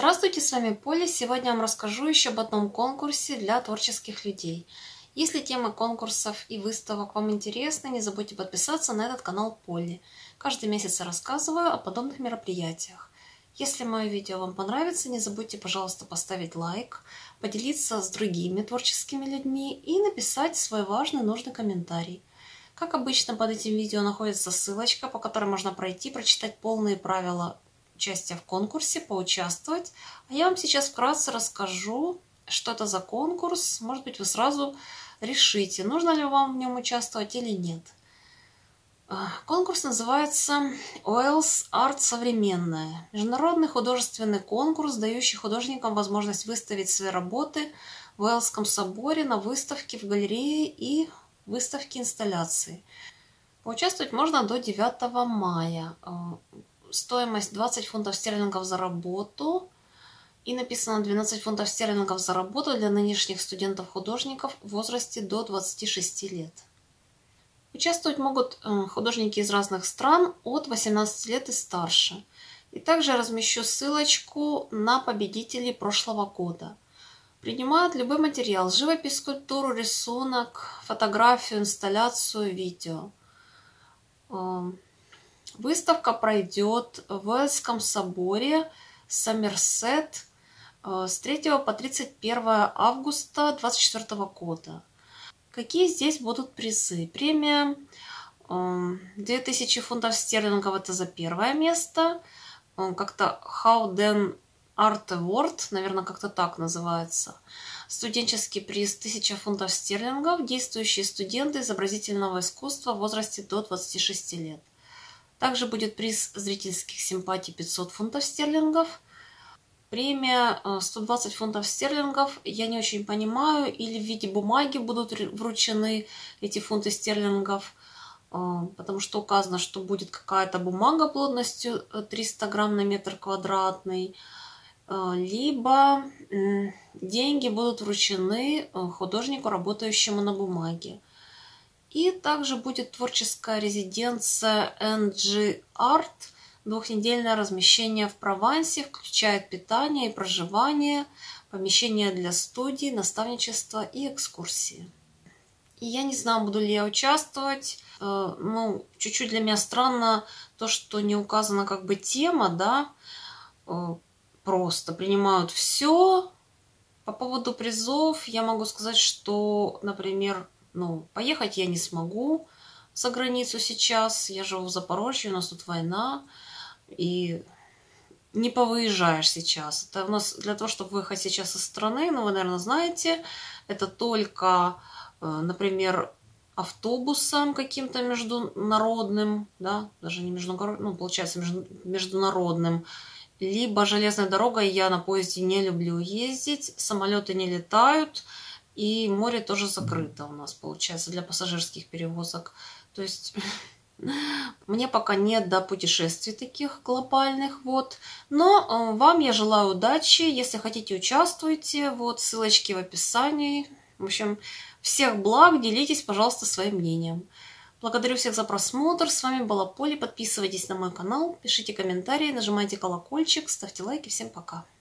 Здравствуйте, с вами Поля. Сегодня я вам расскажу еще об одном конкурсе для творческих людей. Если темы конкурсов и выставок вам интересны, не забудьте подписаться на этот канал Поли. Каждый месяц я рассказываю о подобных мероприятиях. Если мое видео вам понравится, не забудьте, пожалуйста, поставить лайк, поделиться с другими творческими людьми и написать свой важный нужный комментарий. Как обычно, под этим видео находится ссылочка, по которой можно пройти, прочитать полные правила участия в конкурсе, поучаствовать. А я вам сейчас вкратце расскажу, что это за конкурс. Может быть, вы сразу решите, нужно ли вам в нем участвовать или нет. Конкурс называется Уэльс Арт Современная. Международный художественный конкурс, дающий художникам возможность выставить свои работы в Уэльском соборе на выставке в галерее и выставке инсталляции. Поучаствовать можно до 9 мая. Стоимость 20 фунтов стерлингов за работу. И написано 12 фунтов стерлингов за работу для нынешних студентов-художников в возрасте до 26 лет. Участвовать могут художники из разных стран от 18 лет и старше. И также размещу ссылочку на победителей прошлого года. Принимают любой материал: живопись, скульптуру, рисунок, фотографию, инсталляцию, видео. Выставка пройдет в Уэльском соборе Сомерсет с 3 по 31 августа 2024 года. Какие здесь будут призы? Премия 2000 фунтов стерлингов, это за первое место. Как-то Howden Art Award, наверное, как-то так называется. Студенческий приз 1000 фунтов стерлингов. Действующие студенты изобразительного искусства в возрасте до 26 лет. Также будет приз зрительских симпатий 500 фунтов стерлингов. Премия 120 фунтов стерлингов. Я не очень понимаю, или в виде бумаги будут вручены эти фунты стерлингов, потому что указано, что будет какая-то бумага плотностью 300 грамм на метр квадратный, либо деньги будут вручены художнику, работающему на бумаге. И также будет творческая резиденция NG Art. Двухнедельное размещение в Провансе, включает питание и проживание, помещение для студий, наставничество и экскурсии. И я не знаю, буду ли я участвовать. Чуть-чуть для меня странно то, что не указана как бы тема, да. Просто принимают все. По поводу призов я могу сказать, что, например, поехать я не смогу за границу сейчас. Я живу в Запорожье, у нас тут война. И не повыезжаешь сейчас. Это у нас для того, чтобы выехать сейчас из страны, вы, наверное, знаете, это только, например, автобусом каким-то международным, да, даже не международным, получается международным, либо железной дорогой. Я на поезде не люблю ездить, самолеты не летают, и море тоже закрыто у нас, получается, для пассажирских перевозок. То есть мне пока нет до путешествий таких глобальных, Но вам я желаю удачи. Если хотите, участвуйте. Ссылочки в описании. В общем, всех благ. Делитесь, пожалуйста, своим мнением. Благодарю всех за просмотр. С вами была Поля. Подписывайтесь на мой канал, пишите комментарии, нажимайте колокольчик, ставьте лайки. Всем пока.